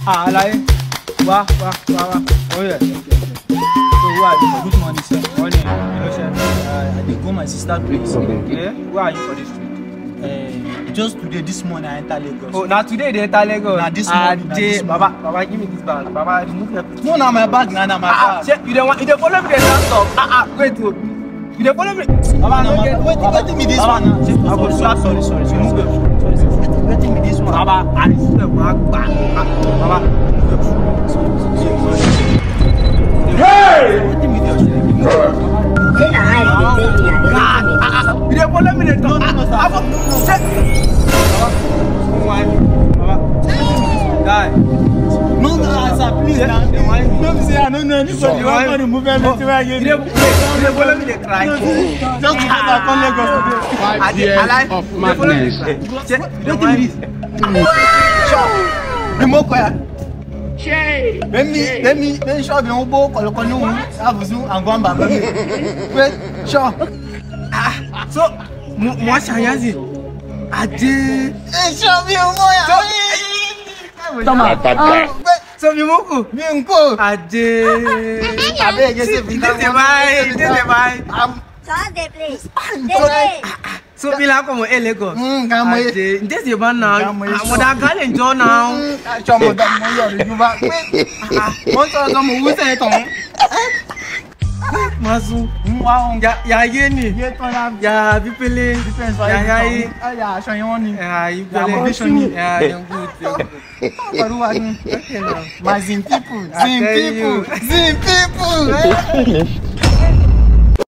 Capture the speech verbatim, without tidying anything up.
Ah, like, wah, wah, wah, wah. Oh yeah. Okay, okay. So who are you for this morning, sir? Morning. You know, sir. Uh, I did go my sister's place. Okay. Who are you for this trip? Uh, just today, this morning I enter Lagos. Oh, now today they enter Lagos. Now this morning. Ah, this Baba, Baba, give me this bag. Baba, remove your. No, now my bag, now, now my ah, bag. Ah, you don't want, you don't follow me. They don't stop. Ah, ah, wait, wait. You don't follow me. Baba, no, wait, wait, wait, me this one. I go sorry, sorry, sorry. Remove your shoe. Sorry, sorry. Wait, me this one. Baba, I swear, Baba, Baba. Hey! Wait, me this one. God, ah, you don't follow me. They don't. Ah, Guy. No, no, sir, please. Don't say I don't know anybody. You want to move everything where you do. You follow me, they cry. Just because I come Lagos today. Five years of madness. Don't give me this. Sure. Remote choir. Let me, let me, let me show you how to Kolokonu, Abuzu, and Gwamba. Wait, sure. Ah, so, moi, Shayazi. Ade. Show me how. Toma. So mi muku, mi unko. Ade. Abe je se bi. Dede bai, dede bai. So they please. So bi la como e Lagos. Mm, ga mo. Ade. Nde se ba na. Mo da ga le njo na. Cho mo da mo yo re ju ba. Mo so so mo wu se ton. Mazu, wow, ya ya ye ni. Ye ton la. Ya bipele. Ya ya yi. Ya aṣọ yẹn ni. Ya yi pele. Ya dem good. My Zim people, Zim people, Zim people.